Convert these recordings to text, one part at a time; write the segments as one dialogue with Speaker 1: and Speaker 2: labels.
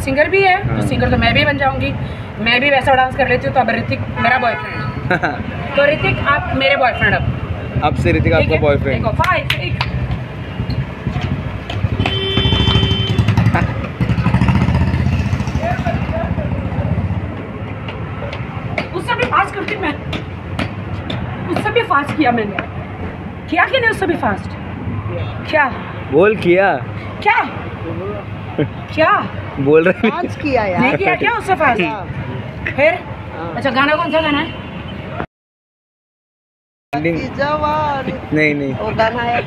Speaker 1: Singer भी है, तो सिंगर तो मैं भी बन जाऊंगी। मैं भी वैसा डांस कर लेती हूँ, तो अब ऋतिक मेरा बॉयफ्रेंड। तो ऋतिक आप मेरे बॉयफ्रेंड अब
Speaker 2: से ऋतिक आपका बॉयफ्रेंड।
Speaker 1: देखो 5 6 उससे भी फास्ट करती मैं, उससे भी फास्ट किया मैंने, किया कि नहीं उससे भी फास्ट? क्या
Speaker 2: बोल किया
Speaker 1: क्या क्या
Speaker 2: बोल रहे
Speaker 3: डांस किया यार,
Speaker 1: नहीं किया क्या उससे फास्ट? फिर अच्छा गाना कौन सा गाना है?
Speaker 2: नहीं
Speaker 3: वो गाना है।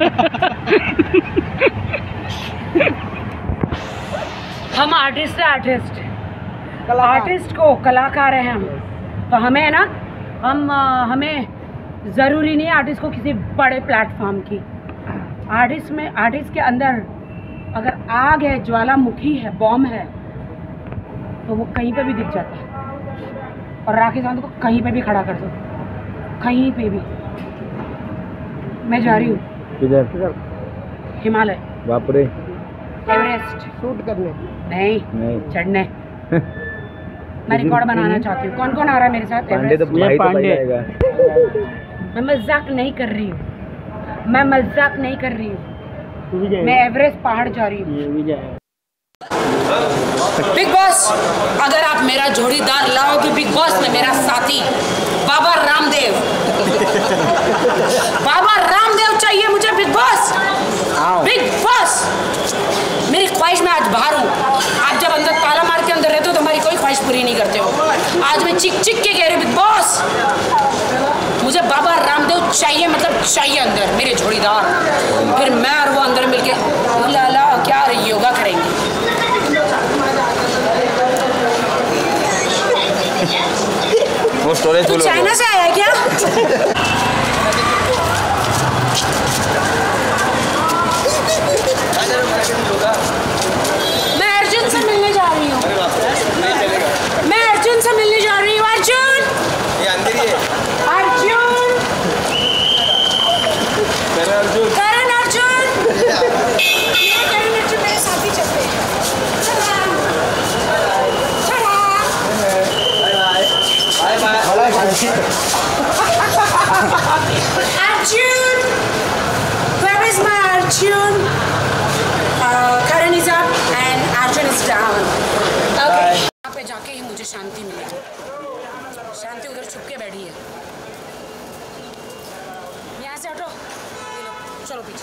Speaker 1: हम आर्टिस्ट है, आर्टिस्ट को कलाकार हैं हम, तो हमें है ना, हमें ज़रूरी नहीं है आर्टिस्ट को किसी बड़े प्लेटफॉर्म की। आर्टिस्ट के अंदर अगर आग है, ज्वालामुखी है, बॉम्ब है, तो वो कहीं पे भी दिख जाता है। और राखी सावंत को कहीं पे भी खड़ा कर दो, कहीं पे भी। मैं जा रही हूँ
Speaker 2: किधर?
Speaker 1: हिमालय,
Speaker 2: बाप रे,
Speaker 1: एवरेस्ट
Speaker 3: शूट करने
Speaker 1: नहीं चढ़ने। मैं रिकॉर्ड बनाना चाहती हूँ। कौन कौन आ रहा है मेरे साथ?
Speaker 2: पांडे तो भाई तो आएगा।
Speaker 1: मैं मजाक नहीं कर रही हूँ, मैं एवरेस्ट पहाड़ जा रही हूँ। बिग बॉस, अगर आप मेरा जोड़ीदार लाओगे बिग बॉस में, मेरा साथी बाबा रामदेव चाहिए मुझे बिग बॉस। मेरी ख्वाहिश में आज बाहर हूँ। आप जब अंदर ताला मार के अंदर रहते हो तो हमारी कोई ख्वाहिश पूरी नहीं करते हो। आज मैं चिक चिक के कह रही हूँ बिग बॉस, मुझे बाबा रामदेव चाहिए, मतलब चाहिए अंदर मेरे जोड़ीदार। फिर मैं और वो अंदर मिलके लाला क्या योगा करेंगे।
Speaker 2: वो स्टोरेज फुल हो गया।
Speaker 1: चाइना से आया है क्या? मैं अर्जुन से मिलने जा रही हूँ। अर्जुन
Speaker 2: ये अंदर ही है।
Speaker 1: करण अर्जुन मेरे साथी चलते हैं। Arjun, where is my Arjun? Karan is up and Arjun is down. Okay. यहाँ पे जाके ही मुझे शांति मिलेगी। शांति उधर छुप के बैठी है। यहाँ से हटो, चलो पीछे।